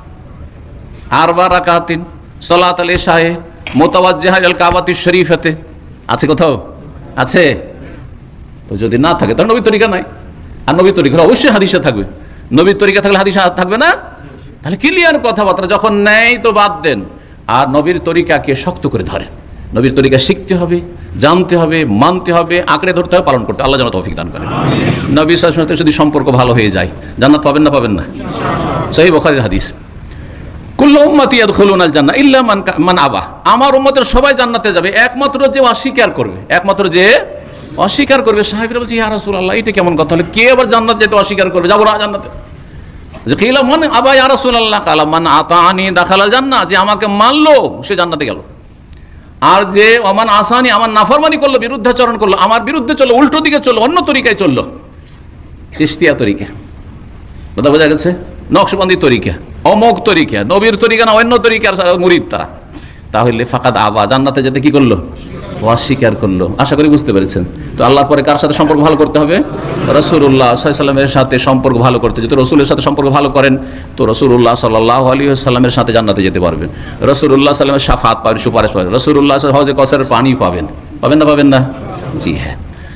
আরবা রাকাতিন সালাতাল ইশায়ে মুতাওয়াজ্জিহা ইলাল কাবাতিশ শরীফাতে, আছে কোথাও? আছে? তো যদি না থাকে তাহলে নবীর তরিকা নাই। আর নবীর তরিকা অবশ্যই হাদিসে থাকবে। নবীর তরিকা থাকলে হাদিসে থাকবে না? তাহলে ক্লিয়ার কথাবার্তা। যখন নেই তো বাদ দেন, আর নবীর তরিকাকে শক্ত করে ধরেন। নবীর তরিকা শিখতে হবে, জানতে হবে, মানতে হবে, আঁকড়ে ধরতে হবে, পালন করতে। আল্লাহ যেন তৌফিক দান করেন। নবীর সাথে যদি সম্পর্ক ভালো হয়ে যায়, জান্নাত পাবেন না পাবেন না? সহিহ বুখারীর হাদিস, কুল্লু উম্মতি ইয়াদখুলুনাল জান্নাহ ইল্লা মান মান আবা, আমার উম্মতের সবাই জান্নাতে যাবে একমাত্র যে অস্বীকার করবে, একমাত্র যে অস্বীকার করবে। সাহাবীরা বলছে ইয়া রাসূলুল্লাহ, এটা কেমন কথা হলো? কে আবার জান্নাত যেতে অস্বীকার করবে? যাবো না জান্নাতে। যে কিলা মান আবা ইয়া রাসূলুল্লাহ, কালা মান আতাআনি দাখালাল জান্নাহ, যে আমাকে মানলো সে জান্নাতে গেল। আর যে ওমান আসানি, আমার নাফরমানি করলো, বিরুদ্ধাচরণ করলো, আমার বিরুদ্ধে চললো, উল্টো দিকে চললো, অন্য তরিকায় চললো, চিশতিয়া তরিকা, কথা বোঝা গেছে? নকশবন্দি তরিকা, অমোক তরিকা, নবীর তরিকা না অন্য তরিকার মুরিদ তারা, তাহলে ফাকাদ আবা, জান্নাতে যেতে কি করলো? অস্বীকার করলো। আশা করি বুঝতে পেরেছেন। তো আল্লাহর পরে কার সাথে সম্পর্ক ভালো করতে হবে? রাসূলুল্লাহ সাল্লাল্লাহু আলাইহি ওয়াসাল্লামের সাথে সম্পর্ক ভালো করতে। যদি রাসূলের সাথে সম্পর্ক ভালো করেন তো রাসূলুল্লাহ সাল্লাল্লাহু আলাইহি ওয়াসাল্লামের সাথে জান্নাতে যেতে পারবেন। রাসূলুল্লাহ সাল্লাল্লাহু আলাইহি ওয়াসাল্লামের শাফাত পাবেন, সুপারিশ পাবেন। রাসূলুল্লাহ হযে কাউসারের পানি পাবেন, পাবেন না পাবেন না? জি হ্যাঁ।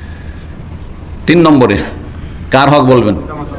তিন নম্বরে কার হক বলবেন?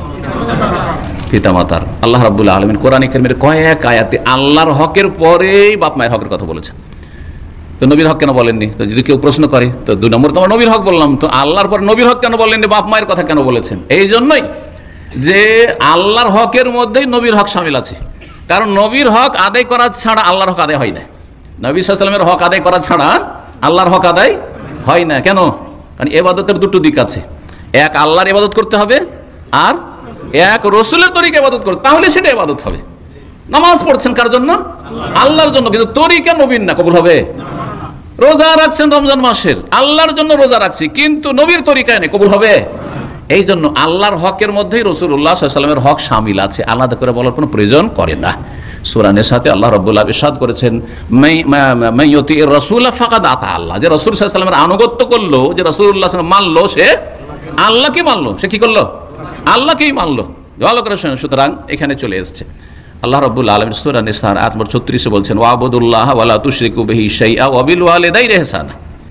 পিতামাতার। আল্লাহ রাব্বুল আলামিন কোরআনে কারীমের কয়েক আয়াতে আল্লাহর হকের পরেই বাপ মায়ের হকের কথা বলেছেন। তো নবীর হক কেন বলেননি? তো যদি কেউ প্রশ্ন করে, তো দুই নম্বর তোমার নবীর হক বললাম, তো আল্লাহর পর নবীর হক কেন বলেননি, বাপ মায়ের কথা কেন বলেছেন? এই জন্যই যে আল্লাহর হকের মধ্যেই নবীর হক শামিল আছে। কারণ নবীর হক আদায় করা ছাড়া আল্লাহর হক আদায় হয় না। নবী সাল্লাল্লাহু আলাইহি ওয়াসাল্লামের হক আদায় করা ছাড়া আল্লাহর হক আদায় হয় না। কেন? কারণ ইবাদতের দুটো দিক আছে, এক আল্লাহর ইবাদত করতে হবে, আর এক রাসূলের তরিকা ইবাদত করতে, তাহলে সেটা ইবাদত হবে। নামাজ পড়ছেন কার জন্য? আল্লাহর জন্য, কিন্তু তরিকা নবীর না, কবুল হবে? রোজা রাখছেন রমজান মাসের, আল্লাহর জন্য রোজা রাখছি, কিন্তু নবীর তরিকায় নেই, কবুল হবে? এই জন্য আল্লাহর হকের মধ্যেই রাসূলুল্লাহ সাল্লাল্লাহু আলাইহি ওয়াসাল্লামের হক শামিল আছে, আলাদা করে বলার কোনো প্রয়োজন করে না। সূরা নিসাতে আল্লাহ রাব্বুল আলামিন ইরশাদ করেছেন, মান ইউতির রাসূল ফাকাদ আতা আল্লাহ, যে রাসূল সাল্লাল্লাহু আলাইহি ওয়াসাল্লামের আনুগত্য করলো, যে রাসূলুল্লাহ সাল্লাল্লাহু আলাইহি ওয়াসাল্লাম মানলো, সে আল্লাহকে মানলো। সে কি করলো? আল্লাহকেই মানলো। ভালো করে শুনুন। সুতরাং এখানে চলে এসেছে আল্লাহ রাব্বুল আলামিন সূরা নিসার আয়াত নম্বর ছত্রিশে বলছেন, ওয়াবুদুল্লাহ ওয়ালা তুশরিকু বিহি শাইআ ওয়া বিল ওয়ালিদাইনি ইহসানা,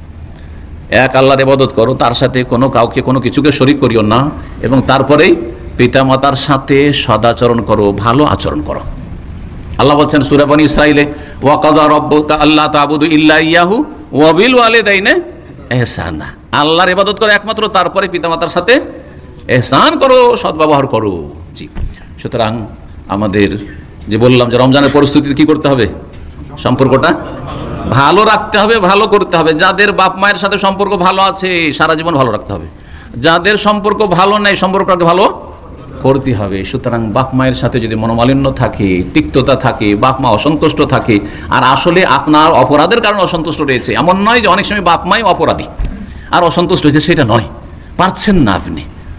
এক আল্লাহর ইবাদত করো, তার সাথে কোনো কাউকে কোনো কিছুকে শরীক করিও না, এবং তারপরেই পিতামাতার সাথে সদাচরণ করো, ভালো আচরণ করো। আল্লাহ বলছেন সূরা বনী ইসরাঈলে, ওয়া কাযা রাব্বুকা আল্লা তা'বুদু ইল্লা ইয়াহু ওয়া বিল ওয়ালিদাইনি ইহসানা, আল্লাহর ইবাদত করো একমাত্র, তারপরে পিতামাতার সাথে ইহসান করো, সদ্ব্যবহার করো। জি, সুতরাং আমাদের যে বললাম যে রমজানের পরিস্থিতিতে কি করতে হবে? সম্পর্কটা ভালো রাখতে হবে, ভালো করতে হবে। যাদের বাপ মায়ের সাথে সম্পর্ক ভালো আছে সারা জীবন ভালো রাখতে হবে, যাদের সম্পর্ক ভালো নেই সম্পর্কটাকে ভালো করতে হবে। সুতরাং বাপ মায়ের সাথে যদি মনোমালিন্য থাকে, তিক্ততা থাকে, বাপ মা অসন্তুষ্ট থাকে, আর আসলে আপনার অপরাধের কারণে অসন্তুষ্ট রয়েছে, এমন নয় যে অনেক সময় বাপ মাই অপরাধী আর অসন্তুষ্ট হয়েছে, সেটা নয়, পারছেন না আপনি,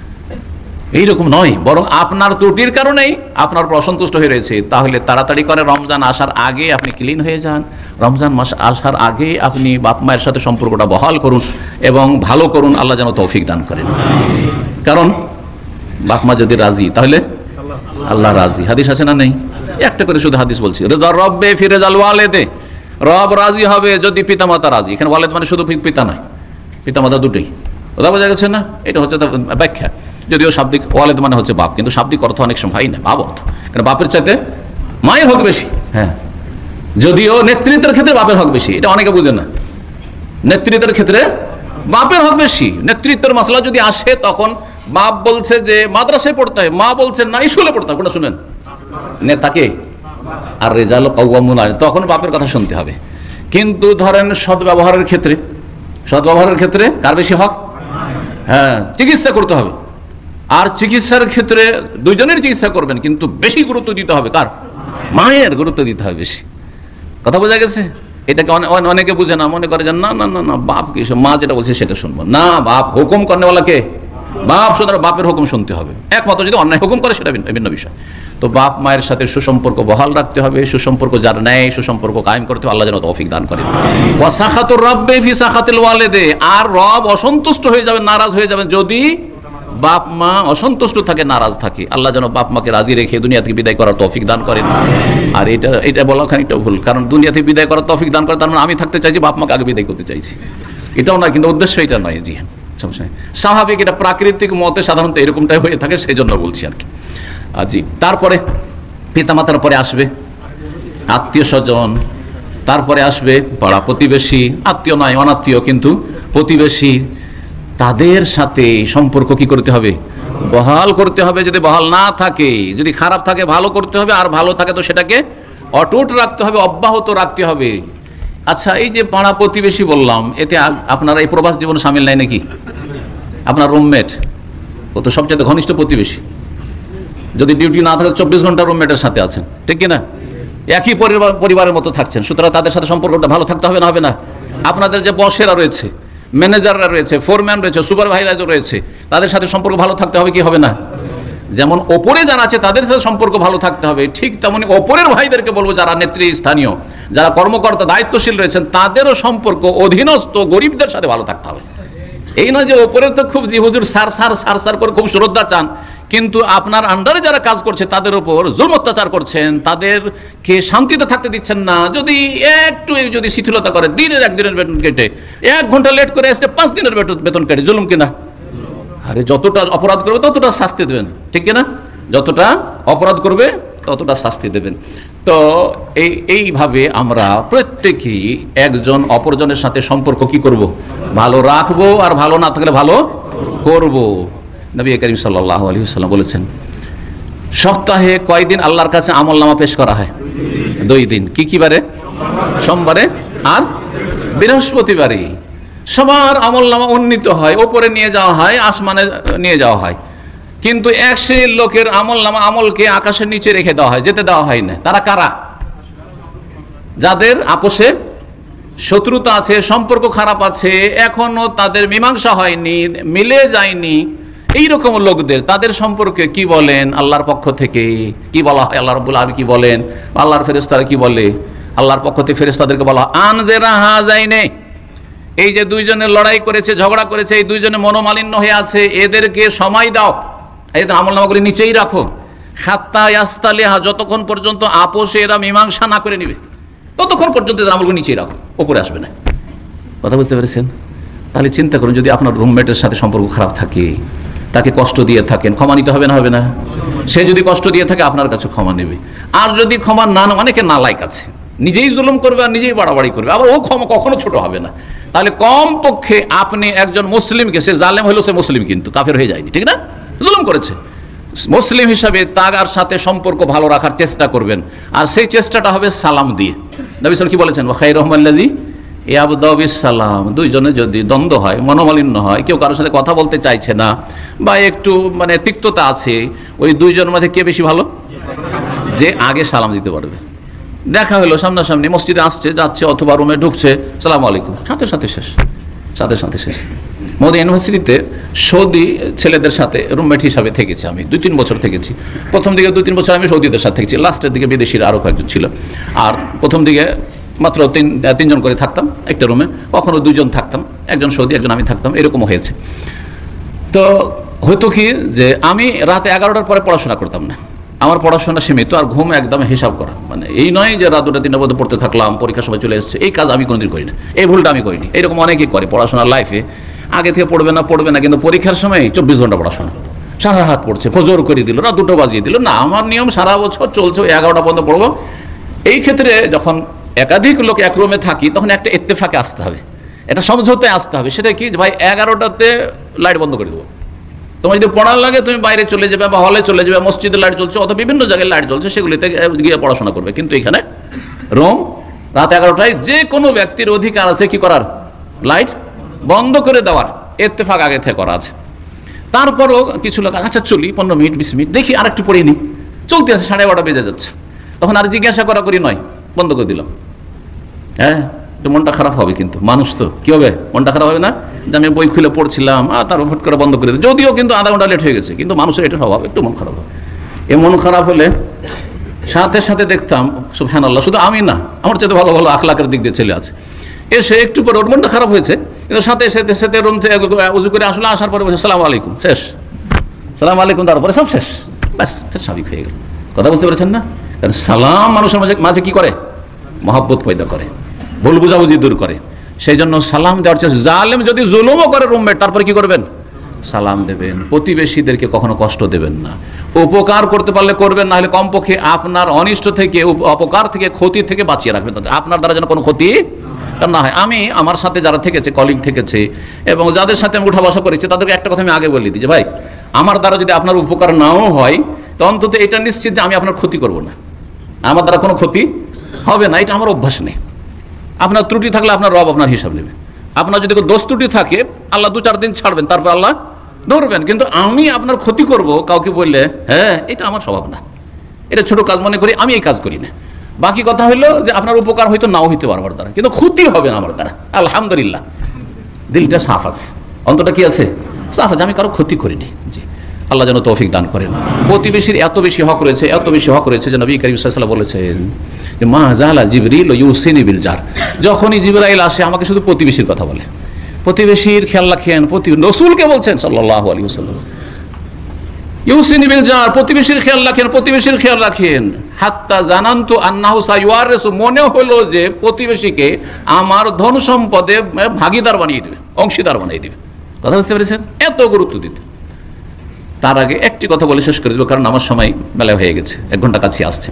এইরকম নয়, বরং আপনার ত্রুটির কারণেই আপনার উপর অসন্তুষ্ট হয়ে রয়েছে। তাহলে তাড়াতাড়ি করে রমজান আসার আগে আপনি ক্লিন হয়ে যান, রমজান মাস আসার আগে আপনি বাপ মায়ের সাথে সম্পর্কটা বহাল করুন এবং ভালো করুন। আল্লাহ যেন তৌফিক দান করেন। কারণ বাপ মা যদি রাজি তাহলে আল্লাহ রাজি। হাদিস আছে না নেই? একটা করে শুধু হাদিস বলছি, রিদা রব্বে ফি রিদাল ওয়ালিদে, রব রাজি হবে যদি পিতামাতা রাজি। এখানে ওয়ালিদ মানে শুধু পিতা নয়, পিতামাতা দুটোই। কথা বোঝা গেছে না? এটা হচ্ছে তার ব্যাখ্যা। যদিও শাব্দিক ওয়ালেদ মানে হচ্ছে বাপ, কিন্তু শাব্দিক অর্থ অনেক সময় হয় না বাপ অর্থ, কারণ বাপের চাইতে মায়ের হক বেশি। হ্যাঁ, যদিও নেতৃত্বের ক্ষেত্রে বাপের হক বেশি, এটা অনেকে বুঝে না। নেতৃত্বের ক্ষেত্রে বাপের হক বেশি। নেতৃত্বের মাসলা যদি আসে তখন বাপ বলছে যে মাদ্রাসায় পড়তে হয়, মা বলছে না স্কুলে পড়তে হয়, কোনটা শুনেন? নেতাকে আর রেজাল কাওয়ামুন আলাইহিম, তখন বাপের কথা শুনতে হবে। কিন্তু ধরেন সদ্ব্যবহারের ক্ষেত্রে, সদ্ব্যবহারের ক্ষেত্রে কার বেশি হক? হ্যাঁ, চিকিৎসা করতে হবে, আর চিকিৎসার ক্ষেত্রে দুইজনের চিকিৎসা করবেন, কিন্তু বেশি গুরুত্ব দিতে হবে কার? মায়ের গুরুত্ব দিতে হবে বেশি। কথা বোঝা গেছে? এটাকে অনেকে বুঝে না, মনে করে যে না না না না বাপ কি, মা যেটা বলছে সেটা শুনবো না। বাপ হুকুম করেওয়ালাকে, বাপ সুতরাং বাপের হুকুম শুনতে হবে, একমাত্র যদি অন্যায় হুকুম করে সেটা ভিন্ন বিষয়। তো বাপ মায়ের সাথে সুসম্পর্ক বহাল রাখতে হবে, সুসম্পর্ক যার নেয় সুসম্পর্ক কায়েম করতে হবে। আল্লাহ যেন তৌফিক দান করেন। ওয়া সাখাতুর রাব্বি ফি সাখাতিল ওয়ালিদি, আর রব অসন্তুষ্ট হয়ে যাবেন, নারাজ হয়ে যাবেন যদি বাপ মা অসন্তুষ্ট থাকে, নারাজ থাকে। আল্লাহ যেন বাপ মাকে রাজি রেখে দুনিয়া থেকে বিদায় করার তৌফিক দান করেন। আর এটা এটা বলা খানিকটা ভুল, কারণ দুনিয়া থেকে বিদায় করার তৌফিক দান করে তার মানে আমি থাকতে চাইছি, বাপ মাকে আগে বিদায় করতে চাইছি, এটাও না, কিন্তু উদ্দেশ্য এটা নয়। জি হ্যাঁ, স্বাভাবিক, এটা প্রাকৃতিক মতে সাধারণত এরকমটাই হয়ে থাকে, সেই জন্য বলছি আর কি। জি, তারপরে পিতামাতার পরে আসবে আত্মীয় স্বজন, তারপরে আসবে পাড়া প্রতিবেশী, আত্মীয় নয় অনাত্মীয় কিন্তু প্রতিবেশী। তাদের সাথে সম্পর্ক কি করতে হবে? বহাল করতে হবে। যদি বহাল না থাকে, যদি খারাপ থাকে ভালো করতে হবে, আর ভালো থাকে তো সেটাকে অটুট রাখতে হবে, অব্যাহত রাখতে হবে। আচ্ছা, এই যে পাড়া প্রতিবেশী বললাম, এতে আপনারা এই প্রবাস জীবন সামিল নাই নাকি? আপনার রুমমেট ও তো সবচেয়ে ঘনিষ্ঠ প্রতিবেশী, যদি ডিউটি না থাকে চব্বিশ ঘন্টা রুমমেটের সাথে আছেন, ঠিক কিনা? একই পরিবার পরিবারের মতো থাকছেন, সুতরাং তাদের সাথে সম্পর্কটা ভালো থাকতে হবে না? হবে না? আপনাদের যে বসেরা রয়েছে, ম্যানেজাররা রয়েছে, ফোরম্যান রয়েছে, সুপারভাইজার রয়েছে, তাদের সাথে সম্পর্ক ভালো থাকতে হবে কি হবে না? যেমন ওপরে যারা আছে তাদের সাথে সম্পর্ক ভালো থাকতে হবে, ঠিক তেমনি ওপরের ভাইদেরকে বলবো যারা নেতৃস্থানীয়, যারা কর্মকর্তা দায়িত্বশীল রয়েছেন, তাদেরও সম্পর্ক অধীনস্থ গরিবদের সাথে ভালো থাকতে হবে। এই নয় যে ওপরের তো খুব জি হুজুর সার সার সার সার করে খুব শ্রদ্ধা চান, কিন্তু আপনার আন্ডারে যারা কাজ করছে তাদের উপর জুলম অত্যাচার করছেন, তাদেরকে শান্তিতে থাকতে দিচ্ছেন না। যদি একটু যদি শিথিলতা করে, দিনের একদিনের বেতন কেটে, এক ঘন্টা লেট করে আসতে পাঁচ দিনের বেতন কেটে, জুলুম কিনা? আরে যতটা অপরাধ করবে ততটা শাস্তি দেবেন, ঠিক কিনা? যতটা অপরাধ করবে ততটা শাস্তি দেবেন। তো এই এইভাবে আমরা প্রত্যেকেই একজন অপরজনের সাথে সম্পর্ক কি করব? ভালো রাখবো, আর ভালো না থাকলে ভালো করব। নবী করিম সাল্লাল্লাহু আলাইহি ওয়াসাল্লাম বলেছেন, সপ্তাহে কয়দিন আল্লাহর কাছে আমলনামা পেশ করা হয়? দুই দিন। কি কি বারে? সোমবারে আর বৃহস্পতিবারে। সবার আমলনামা উন্নীত হয়, ওপরে নিয়ে যাওয়া হয়, আসমানে নিয়ে যাওয়া হয়, কিন্তু এক শ্রেণীর লোকের আমলনামা আমলকে আকাশের নিচে রেখে দেওয়া হয়, যেতে দেওয়া হয় না। তারা কারা? যাদের আপোষে শত্রুতা আছে, সম্পর্ক খারাপ আছে, এখনো তাদের মীমাংসা হয়নি, মিলে যায়নি, এইরকম লোকদের, তাদের সম্পর্কে কি বলেন আল্লাহর পক্ষ থেকে? কি বলা হয়? আল্লাহ রাব্বুল আলামিন কি বলেন? আল্লাহর ফেরেশতারা কি বলে? আল্লাহর পক্ষ থেকে ফেরেশতাদেরকে বলা হয় আনজেরা হাযাইনে, এই যে দুইজনে লড়াই করেছে, ঝগড়া করেছে, এই দুইজনে মনোমালিন্য হয়ে আছে, এদেরকে সময় দাও, এদের আমলনামাগুলি নিচেই রাখো, হাত্তা ইয়াস্তালিহা, যতক্ষণ পর্যন্ত আপোষে এরা মীমাংসা না করে নিবে ততক্ষণ পর্যন্ত এদের আমলগুলো নিচেই রাখো, উপরে আসবে না। কথা বুঝতে পেরেছেন? তাহলে চিন্তা করুন, যদি আপনার রুমমেটের সাথে সম্পর্ক খারাপ থাকে, তাকে কষ্ট দিয়ে থাকেন, ক্ষমা নিতে হবে না হবে না? সে যদি কষ্ট দিয়ে থাকে আপনার কাছে ক্ষমা নেবে। আর যদি ক্ষমা না, অনেকে নালায়েক আছে, নিজেই জুলুম করবে আর নিজেই বাড়াবাড়ি করবে, আবার ও ক্ষমা কখনো ছোট হবে না। তাহলে কম পক্ষে আপনি একজন মুসলিমকে, সে জালেম হইলো, সে মুসলিম কিন্তু কাফের হয়ে যায়নি, ঠিক না? জুলুম করেছে, মুসলিম হিসাবে তার সাথে সম্পর্ক ভালো রাখার চেষ্টা করবেন, আর সেই চেষ্টাটা হবে সালাম দিয়ে। নবী সাল্লাল্লাহু কি বলেছেন? ওয়া খায়রুহুম আল্লাযী ইয়াবদাউ বিস-সালাম। দুইজনে যদি দ্বন্দ্ব হয়, মনোমালিন্য হয়, কেউ কারোর সাথে কথা বলতে চাইছে না, বা একটু মানে তিক্ততা আছে, ওই দুইজনের মধ্যে কে বেশি ভালো? যে আগে সালাম দিতে পারবে। দেখা হলো সামনাসামনি, মসজিদে আসছে যাচ্ছে অথবা রুমে ঢুকছে, সালাম আলাইকুম, সাথে সাথে শেষ, সাথে সাথে শেষ। মোদি ইউনিভার্সিটিতে সৌদি ছেলেদের সাথে রুমমেট হিসাবে থেকেছি আমি, দুই তিন বছর থেকেছি। প্রথম দিকে দুই তিন বছর আমি সৌদিদের সাথে থেকেছি, লাস্টের দিকে বিদেশিরা আরও কয়েকজন ছিল। আর প্রথম দিকে মাত্র তিন তিনজন করে থাকতাম একটা রুমে, কখনো দুইজন থাকতাম, একজন সৌদি একজন আমি থাকতাম, এরকমও হয়েছে। তো হয়তো কি যে আমি রাতে এগারোটার পরে পড়াশোনা করতাম না, আমার পড়াশোনা সীমিত, আর ঘুম একদম হিসাব করা, মানে এই নয় যে রাত দুটা তিনটা মধ্যে পড়তে থাকলাম, পরীক্ষার সময় চলে এসেছে, এই কাজ আমি কোনোদিন করি না, এই ভুলটা আমি করিনি। এরকম অনেকেই করে পড়াশোনার লাইফে, আগে থেকে পড়বে না পড়বে না, কিন্তু পরীক্ষার সময় চব্বিশ ঘন্টা পড়াশোনা, সারা রাত পড়ছে, ফজর করে দিল, রাত দুটো বাজিয়ে দিল। না, আমার নিয়ম সারা বছর চলছে, ওই এগারোটা পর্যন্ত পড়বো। এই ক্ষেত্রে যখন একাধিক লোক এক রুমে থাকি তখন একটা ইত্তেফাকে আসতে হবে, এটা সমঝোতায় আসতে হবে। সেটা কি, ভাই এগারোটাতে লাইট বন্ধ করে দেবো, তোমার যদি পড়ার লাগে তুমি বাইরে চলে যাবে বা হলে চলে যাবে, মসজিদে লাইট জ্বলছে অথবা বিভিন্ন জায়গায় লাইট জ্বলছে সেগুলিতে গিয়ে পড়াশোনা করবে। কিন্তু এখানে রুম রাত এগারোটায় যে কোনো ব্যক্তির অধিকার আছে কি করার, লাইট বন্ধ করে দেওয়ার, ইত্তেফাক আগে থেকে করা আছে। তারপরও কিছু লোক আচ্ছা চলি পনেরো মিনিট বিশ মিনিট দেখি আর একটু পড়ে নি, চলতে আছে, সাড়ে এগারোটা বেজে যাচ্ছে, তখন আর জিজ্ঞাসা করা করি নয়, বন্ধ করে দিলাম। হ্যাঁ, একটু মনটা খারাপ হবে, কিন্তু মানুষ তো কি হবে, মনটা খারাপ হবে না যে আমি বই খুলে পড়ছিলাম আর তার ফট করে বন্ধ করে দিই, যদিও কিন্তু আধা ঘন্টা লেট হয়ে গেছে, কিন্তু মানুষের এটা স্বভাব, একটু মন খারাপ হবে। এ মন খারাপ হলে সাথে সাথে দেখতাম সুবহানাল্লাহ, শুধু আমি না, আমার চাইতে ভালো ভালো আখলাকের দিক দিয়ে ছেলে আছে, এসে একটু পরে ওর মনটা খারাপ হয়েছে, কিন্তু সাথে সাথে সাথে রুম থেকে উজু করে আসলে, আসার পরে বলছে সালাম আলাইকুম, শেষ, সালাম আলাইকুম, তারপরে সব শেষ, ব্যাস স্বাভাবিক হয়ে গেল। কথা বুঝতে পেরেছেন না? কারণ সালাম মানুষের মাঝে মাঝে কি করে, মহব্বত পয়দা করে, ভুল বুঝাবুঝি দূর করে। সেই জন্য সালাম দেওয়ার চেষ্টা, জালেম যদি জুলুমও করে রুমমেট, তারপরে কি করবেন, সালাম দেবেন। প্রতিবেশীদেরকে কখনো কষ্ট দেবেন না, উপকার করতে পারলে করবেন, না হলে কমপক্ষে আপনার অনিষ্ট থেকে, অপকার থেকে, ক্ষতি থেকে বাঁচিয়ে রাখবেন, আপনার দ্বারা যেন কোনো ক্ষতি তা না হয়। আমি আমার সাথে যারা থেকেছে, কলিগ থেকেছে এবং যাদের সাথে আমি উঠা বসা করেছি, তাদেরকে একটা কথা আমি আগে বলে দিই যে ভাই, আমার দ্বারা যদি আপনার উপকার নাও হয় তো অন্তত এটা নিশ্চিত যে আমি আপনার ক্ষতি করব না, আমার দ্বারা কোনো ক্ষতি হবে না, এটা আমার অভ্যাস নেই। আপনার ত্রুটি থাকলে আপনার রব আপনার হিসাব নেবে, আপনার যদি কোনো দোষ ত্রুটি থাকে আল্লাহ দু চার দিন ছাড়বেন, তারপর আল্লাহ ধরবেন, কিন্তু আমি আপনার ক্ষতি করব কাউকে বললে, হ্যাঁ এটা আমার স্বভাব না, এটা ছোট কাজ মনে করি, আমি এই কাজ করি না। বাকি কথা হলো যে আপনার উপকার হয়তো নাও হইতে পারে আমার দ্বারা, কিন্তু ক্ষতি হবে না আমার দ্বারা, আলহামদুলিল্লাহ, দিলটা সাফ আছে, অন্তরটা কি আছে, সাফ আছে, আমি কারো ক্ষতি করিনি। জি, আল্লাহ যেন তৌফিক দান করেন। প্রতিবেশীর এত বেশি হক রয়েছে, এত বেশি হক রয়েছে যে নবী করিম সাল্লাল্লাহু আলাইহি ওয়াসাল্লাম বলেছেন যে মা জালা জিবরিল ইউসিনি বিল জার, যখনই জিবরাইল আসে আমাকে শুধু প্রতিবেশীর কথা বলে, প্রতিবেশীর খেয়াল রাখেন, প্রতি রাসূলকে বলছেন সাল্লাল্লাহু আলাইহি ওয়াসাল্লাম, ইউসিনি বিল জার, প্রতিবেশীর খেয়াল রাখেন, প্রতিবেশীর খেয়াল রাখেন। হাত্তা জানান্তু আন্নাহু সাইওয়ারিসু, মনে হলো যে প্রতিবেশীকে আমার ধন সম্পদে ভাগীদার বানিয়ে দিবে, অংশীদার বানিয়ে দিবে। কথা বুঝতে পেরেছেন? এত গুরুত্ব দিতে। তার আগে একটি কথা বলে শেষ করে দেব, কারণ আমার সময় মেলা হয়ে গেছে, এক ঘন্টা কাছে আসছে।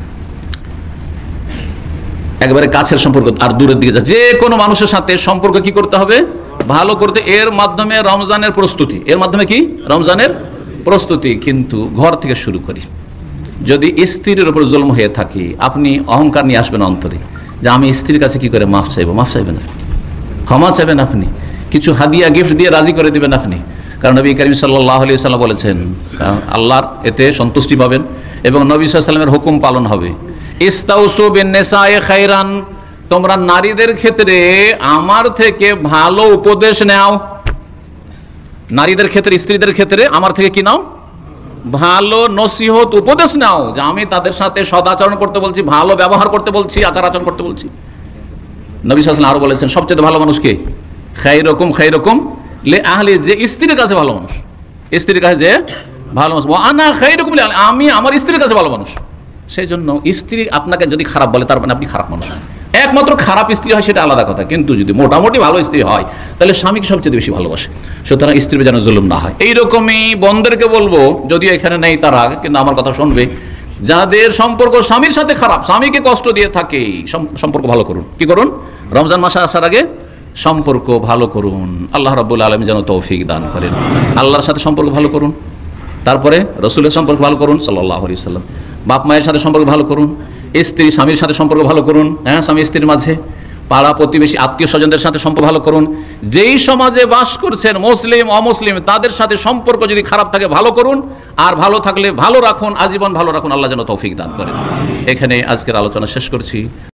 একবারে কাছের সম্পর্ক আর দূরের দিকে যা, যে কোনো মানুষের সাথে সম্পর্ক কি করতে হবে, ভালো করতে। এর মাধ্যমে রমজানের প্রস্তুতি, এর মাধ্যমে কি রমজানের প্রস্তুতি। কিন্তু ঘর থেকে শুরু করি। যদি স্ত্রীর উপর জুলম হয়ে থাকে, আপনি অহংকার নিয়ে আসবেন অন্তরে যে আমি স্ত্রীর কাছে কি করে মাফ চাইবো, মাফ চাইবেন আপনি, ক্ষমা চাইবেন আপনি, কিছু হাদিয়া গিফট দিয়ে রাজি করে দিবেন আপনি। কারণ নবী করিম সাল্লাল্লাহু আলাইহি ওয়াসাল্লাম বলেছেন আল্লাহর এতে সন্তুষ্টি পাবেন এবং নবী সাল্লাল্লাহু আলাইহি ওয়াসাল্লামের হুকুম পালন হবে। ইস্তাউসু বিন-নিসায়ে খায়রান, তোমরা নারীদের ক্ষেত্রে আমার থেকে ভালো উপদেশ নাও। নারীদের ক্ষেত্রে, স্ত্রীদের ক্ষেত্রে আমার থেকে কি নাও, ভালো নসিহত উপদেশ নাও, যে আমি তাদের সাথে সদাচরণ করতে বলছি, ভালো ব্যবহার করতে বলছি, আচার আচরণ করতে বলছি। নবী সাল্লাল্লাহু আলাইহি ওয়াসাল্লাম আরো বলেছেন সবচেয়ে ভালো মানুষ কে, খায়রুকুম খায়রুকুম লে আহলি, যে স্ত্রীর কাছে ভালো মানুষ, স্ত্রীর কাছে যে ভালো মানুষ, আনা খায়রুকুম লি আহলি, আমি আমার স্ত্রীর কাছে ভালো মানুষ। সেই জন্য স্ত্রী আপনাকে যদি খারাপ বলে তার মানে আপনি খারাপ মানুষ। একমাত্র খারাপ স্ত্রী হয় সেটা আলাদা কথা, কিন্তু যদি মোটামুটি ভালো স্ত্রী হয় তাহলে স্বামীকে সবচেয়ে বেশি ভালোবাসে। সুতরাং স্ত্রীর যেন জুলুম না হয়। এইরকমই বোনদেরকে বলবো, যদিও এখানে নেই তারা, কিন্তু আমার কথা শুনবে, যাদের সম্পর্ক স্বামীর সাথে খারাপ, স্বামীকে কষ্ট দিয়ে থাকে, সম্পর্ক ভালো করুন। কি করুন? রমজান মাসে আসার আগে সম্পর্ক ভালো করুন। আল্লাহ রাব্বুল আলামিন যেন তৌফিক দান করেন। আল্লাহর সাথে সম্পর্ক ভালো করুন, তারপরে রসুলের সম্পর্ক ভালো করুন সাল্লাল্লাহু আলাইহি ওয়াসাল্লাম, বাপ মায়ের সাথে সম্পর্ক ভালো করুন, স্ত্রী স্বামীর সাথে সম্পর্ক ভালো করুন, হ্যাঁ স্বামী স্ত্রীর মাঝে, পাড়া প্রতিবেশী আত্মীয় স্বজনদের সাথে সম্পর্ক ভালো করুন। যেই সমাজে বাস করছেন মুসলিম অমুসলিম তাদের সাথে সম্পর্ক যদি খারাপ থাকে ভালো করুন, আর ভালো থাকলে ভালো রাখুন, আজীবন ভালো রাখুন। আল্লাহ যেন তৌফিক দান করেন। এখানে আজকের আলোচনা শেষ করছি।